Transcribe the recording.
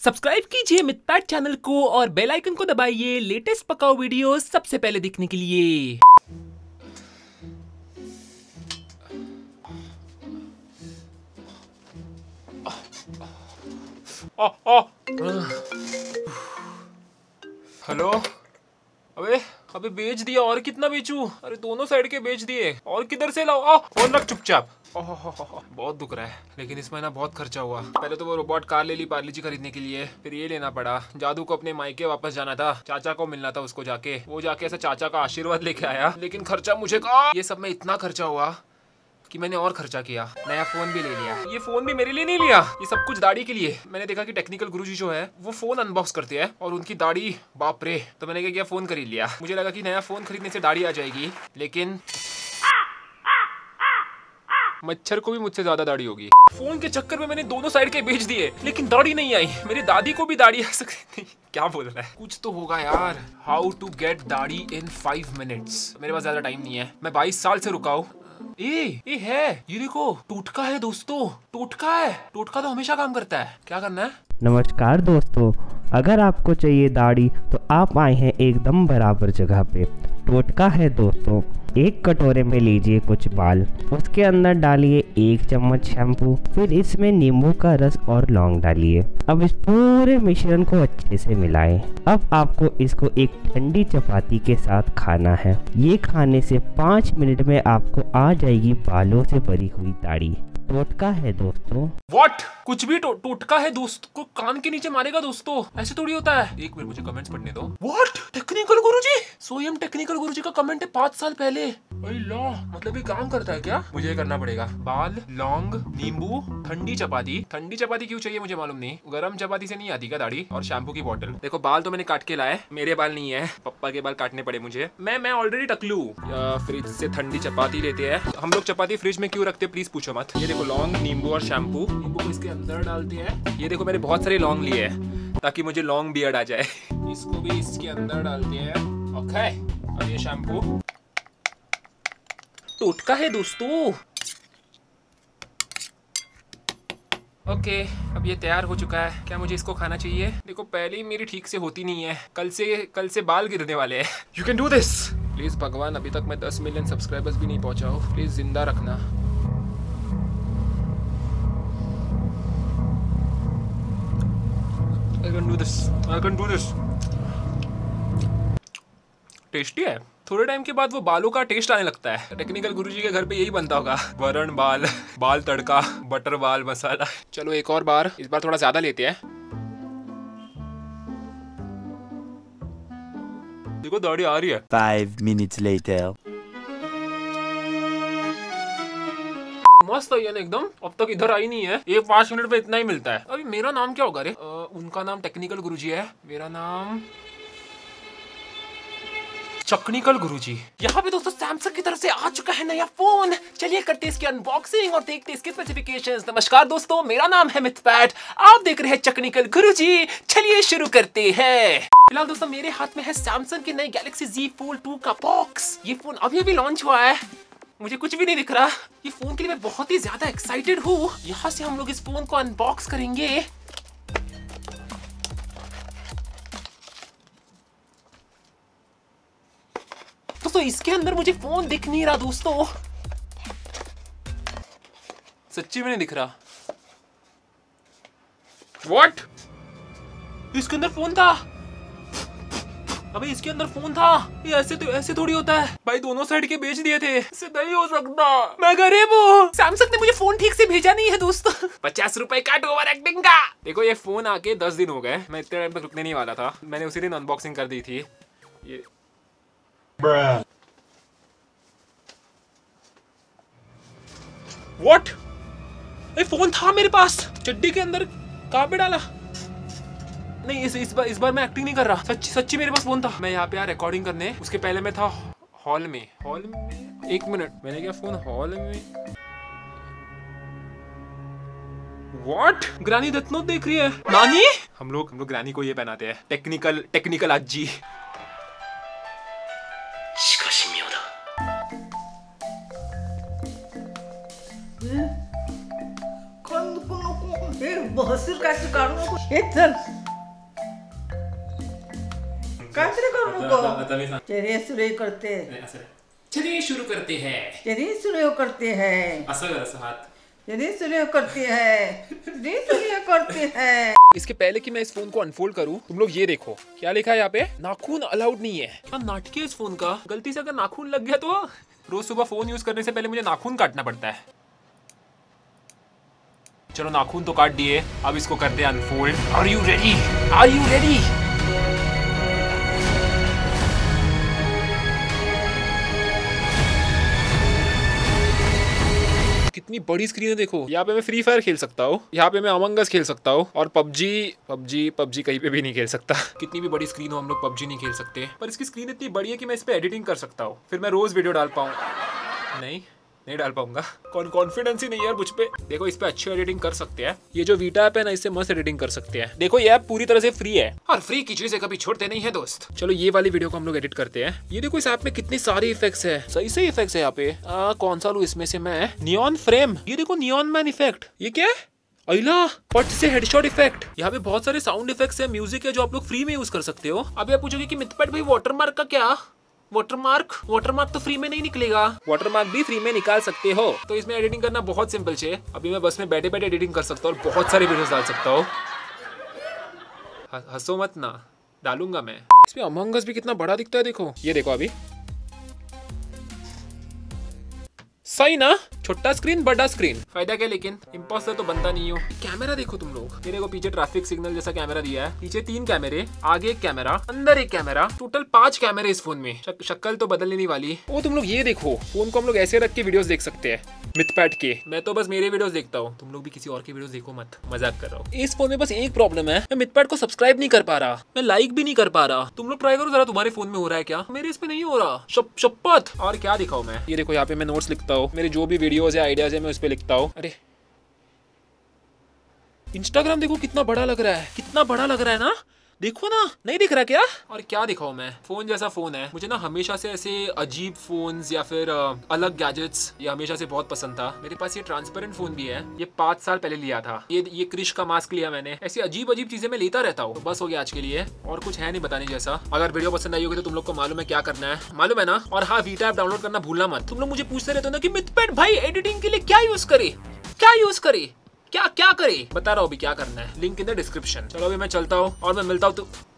Subscribe कीजिए मितपैट channel को और बेल आइकन को दबाइए लेटेस्ट पकाओ वीडियो सबसे पहले दिखने के लिए। हेलो। अबे बेच दिया, और कितना बेचूं? अरे दोनों साइड के बेच दिए, और किधर से लाओ? फोन रख चुपचाप। बहुत दुख रहा है, लेकिन इस महीना बहुत खर्चा हुआ। पहले तो वो रोबोट कार ले ली पार्ले जी खरीदने के लिए, फिर ये लेना पड़ा। जादू को अपने मायके वापस जाना था, चाचा को मिलना था उसको जाके। वो जाके ऐसा चाचा का आशीर्वाद लेके आया, लेकिन खर्चा मुझे कहा। ये सब में इतना खर्चा हुआ कि मैंने और खर्चा किया। नया फोन भी ले लिया। ये फोन भी मेरे लिए नहीं लिया, ये सब कुछ दाढ़ी के लिए। मैंने देखा कि टेक्निकल गुरुजी जो है वो फोन अनबॉक्स करते हैं और उनकी दाढ़ी बाप रे। तो मैंने क्या किया, फोन खरीद लिया। मुझे लगा कि नया फोन खरीदने से दाढ़ी आ जाएगी, लेकिन मच्छर को भी मुझसे ज्यादा दाढ़ी होगी। फोन के चक्कर में मैंने दोनों साइड के बेच दिए, लेकिन दाढ़ी नहीं आई। मेरी दादी को भी दाढ़ी आ सकती। क्या बोल रहा है? कुछ तो होगा यार। हाउ टू गेट दाढ़ी इन 5 मिनट्स। मेरे पास ज्यादा टाइम नहीं है, मैं 22 साल से रुका हूँ। ये है, ये देखो टोटका है दोस्तों, टोटका है। टोटका तो हमेशा काम करता है। क्या करना है? नमस्कार दोस्तों, अगर आपको चाहिए दाढ़ी तो आप आए हैं एकदम बराबर जगह पे। टोटका है दोस्तों। एक कटोरे में लीजिए कुछ बाल, उसके अंदर डालिए 1 चम्मच शैम्पू, फिर इसमें नींबू का रस और लौंग डालिए। अब इस पूरे मिश्रण को अच्छे से मिलाएं। अब आपको इसको एक ठंडी चपाती के साथ खाना है। ये खाने से 5 मिनट में आपको आ जाएगी बालों से भरी हुई दाढ़ी। टोटका है दोस्तों। What? कुछ भी टोटका है दोस्त को कान के नीचे मारेगा दोस्तों, ऐसे थोड़ी होता है। एक मिनट मुझे कमेंट्स पढ़ने दो। What? टेक्निकल गुरुजी? सोयम टेक्निकल गुरुजी का कमेंट है 5 साल पहले। मतलब ये काम करता है क्या? मुझे करना पड़ेगा। बाल, लौंग, नींबू, ठंडी चपाती। ठंडी चपाती क्यों चाहिए मुझे मालूम नहीं। गरम चपाती से नहीं आती क्या दाढ़ी? और शैम्पू की बोतल। देखो बाल तो मैंने काट के लाए, मेरे बाल नहीं है, पप्पा के बाल काटने पड़े मुझे। मैं ऑलरेडी टकलू। फ्रिज से ठंडी चपाती लेते हैं हम लोग। चपाती फ्रिज में क्यों रखते प्लीज पूछो मत। ये देखो लौंग, नींबू और शैम्पू। नींबू को इसके अंदर डालते हैं। ये देखो मैंने बहुत सारे लौंग लिए हैं ताकि मुझे लॉन्ग बियर्ड आ जाए। इसको भी इसके अंदर डालते हैं। ओके, और ये शैम्पू। टोटका है दोस्तों। ओके, अब ये तैयार हो चुका है। क्या मुझे इसको खाना चाहिए? देखो पहले ही मेरी ठीक से होती नहीं है, कल से बाल गिरने वाले हैं। You can do this. Please भगवान अभी तक मैं 10 मिलियन सब्सक्राइबर्स भी नहीं पहुंचा हूँ, प्लीज जिंदा रखना। I can do this. Tasty है। थोड़े टाइम के बाद वो बालों का टेस्ट आने लगता है। टेक्निकल गुरुजी के घर पे यही बनता होगा, वरण बाल, बाल तड़का, बटर बाल मसाला। चलो एक और बार, इस बार थोड़ा ज्यादा लेते हैं। देखो दाढ़ी आ रही है। 5 minutes later. मस्त है ना एकदम। अब तक इधर आई नहीं है। ये 5 मिनट में इतना ही मिलता है। अभी मेरा नाम क्या होगा रे? उनका नाम टेक्निकल गुरुजी है, मेरा नाम टेक्निकल गुरुजी। यहाँ पे दोस्तों सैमसंग की तरफ से आ चुका है नया फोन। चलिए करते हैं इसकी अनबॉक्सिंग और देखते हैं इसके स्पेसिफिकेशंस। नमस्कार दोस्तों, मेरा नाम है मितपैट, आप देख रहे हैं टेक्निकल गुरुजी। चलिए शुरू करते हैं। फिलहाल दोस्तों मेरे हाथ में है सैमसंग की नई गैलेक्सी Z Fold 2 का बॉक्स। ये फोन अभी लॉन्च हुआ है, मुझे कुछ भी नहीं दिख रहा। ये फोन के लिए मैं बहुत ही ज्यादा एक्साइटेड हूँ। यहाँ से हम लोग इस फोन को अनबॉक्स करेंगे। दोस्तों इसके अंदर मुझे फोन दिख नहीं रहा दोस्तों, सच्ची में नहीं दिख रहा। What? इसके अंदर फोन था। अबे इसके अंदर फोन था। ये ऐसे थोड़ी होता है भाई, दोनों साइड के बेच दिए थे, इससे नहीं हो सकता। मैं गरीब हूँ। सैमसंग ने मुझे फोन ठीक से भेजा नहीं है दोस्तों। 50 रुपए काट ओवर एक्टिंग का। देखो ये फोन आके 10 दिन हो गए, मैं इतने टाइम तक रुकने नहीं वाला था। मैंने उसी दिन अनबॉक्सिंग कर दी थी। ये What? ये फोन था मेरे पास, चड्डी के अंदर। कहाँ पे डाला? नहीं इस बार मैं एक्टिंग नहीं कर रहा। सच्ची मेरे पास फोन था। मैं यहाँ पे यार रिकॉर्डिंग करने, उसके पहले मैं था हॉल में। एक मिनट, मैंने क्या फोन हॉल में? What? ग्रानी डेथ नोट देख रही है। नानी? हम लोग ग्रानी को ये पहनाते हैं, टेक्निकल अज्जी। बहसूर काय तू काढू नको. हे चल काहीतरी करू नको. चलिए सुरे करते. चलिए शुरू करते हैं. चलिए सुरे करते हैं. असं हात. चलिए सुरे करते हैं. चलिए सुरे करते हैं. इसके पहले कि मैं इस फोन को अनफोल्ड करूं, तुम लोग ये देखो क्या लिखा है यहाँ पे. नाखून अलाउड नहीं है. क्या नाटक है इस फोन का. गलती से अगर नाखून लग गया तो रोज सुबह फोन यूज करने से पहले मुझे नाखून काटना पड़ता है. चलो नाखून तो काट दिए, अब इसको करते हैं unfold. Are you ready? Are you ready? कितनी बड़ी स्क्रीन है देखो. यहाँ पे मैं फ्री फायर खेल सकता हूँ, यहाँ पे मैं अमंग अस खेल सकता हूँ, और पबजी कहीं पे भी नहीं खेल सकता. कितनी भी बड़ी स्क्रीन हो हम लोग पबजी नहीं खेल सकते. पर इसकी स्क्रीन इतनी बड़ी है कि मैं इस पे एडिटिंग कर सकता हूँ. फिर मैं रोज वीडियो डाल पाऊँ. नहीं डाल पाऊंगा. कॉन्फिडेंस ही नहीं है यार मुझ पे. देखो इस पे अच्छी एडिटिंग कर सकते हैं. ये जो वीटा ऐप है ना, इससे मस्त एडिटिंग कर सकते हैं. देखो ये ऐप पूरी तरह से फ्री है, और फ्री की चीजें कभी छोड़ते नहीं है दोस्त. चलो ये वाली वीडियो को हम लोग एडिट करते हैं. ये देखो इस ऐप में कितनी सारी इफेक्ट्स है. सही इफेक्ट्स है यहाँ पे. कौन सा लूं इसमें से मैं. Neon frame. ये देखो नियॉन मैन इफेक्ट. ये क्या है. अइला पट से हेडशॉट इफेक्ट. यहाँ पे बहुत सारे साउंड इफेक्ट्स है, म्यूजिक है, जो आप लोग फ्री में यूज कर सकते हो. अब आप पूछोगे कि मिथपेट भाई वाटरमार्क का क्या. वाटरमार्क तो फ्री में नहीं निकलेगा. वाटरमार्क भी फ्री में निकाल सकते हो. तो इसमें एडिटिंग करना बहुत सिंपल है. अभी मैं बस में बैठे बैठे एडिटिंग कर सकता हूँ और बहुत सारे वीडियोस डाल सकता हूँ. हंसो मत ना, डालूंगा मैं. इसमें अमंग अस भी कितना बड़ा दिखता है. देखो ये देखो अभी सही ना. छोटा स्क्रीन बड़ा स्क्रीन, फायदा क्या. लेकिन इम्पोस्टर तो बनता नहीं हो. कैमरा देखो तुम लोग. ये देखो पीछे ट्रैफिक सिग्नल जैसा कैमरा दिया है. पीछे 3 कैमरे, आगे एक कैमरा, अंदर एक कैमरा. टोटल 5 कैमरे इस फोन में. शक्ल तो बदलने नहीं वाली. वो तुम लोग ये देखो, फोन को हम लोग ऐसे रख के वीडियोस देख सकते हैं मिथपैट के. मैं तो बस मेरे वीडियोस देखता हूँ, तुम लोग भी किसी और के वीडियोस देखो मत. मजाक कर रहा हूँ. इस फोन में बस एक प्रॉब्लम है, मैं मिथपैट को सब्सक्राइब नहीं कर पा रहा, मैं लाइक भी नहीं कर पा रहा. तुम लोग ट्राई करो जरा. तुम्हारे फोन में हो रहा है क्या. मेरे इस पे नहीं हो रहा. शपथ. और क्या दिखाऊं मैं. ये देखो यहाँ पे मैं नोट्स लिखता हूँ. मेरे जो भी वीडियोस है, आइडियाज है, मैं उस पे लिखता हूँ. अरे इंस्टाग्राम देखो कितना बड़ा लग रहा है. कितना बड़ा लग रहा है ना. देखो ना, नहीं दिख रहा क्या. और क्या दिखाऊं मैं. फोन जैसा फोन है. मुझे ना हमेशा से ऐसे अजीब फोन्स या फिर अलग गैजेट्स ये हमेशा से बहुत पसंद था. मेरे पास ये ट्रांसपेरेंट फोन भी है. ये 5 साल पहले लिया था. ये क्रिश का मास्क लिया मैंने. ऐसी अजीब चीजें मैं लेता रहता हूँ. तो बस हो गया आज के लिए, और कुछ है नहीं बताने जैसा. अगर वीडियो पसंद आई होगी तो तुम लोग को मालूम है क्या करना है, मालूम है ना. और हाँ, वीटा ऐप डाउनलोड करना भूलना मत. तुम लोग मुझे पूछते रहते हो ना कि मिथपेट भाई एडिटिंग के लिए क्या यूज करे, क्या करे, बता रहा हूँ अभी क्या करना है. Link in the description. चलो अभी मैं चलता हूँ और मैं मिलता हूँ.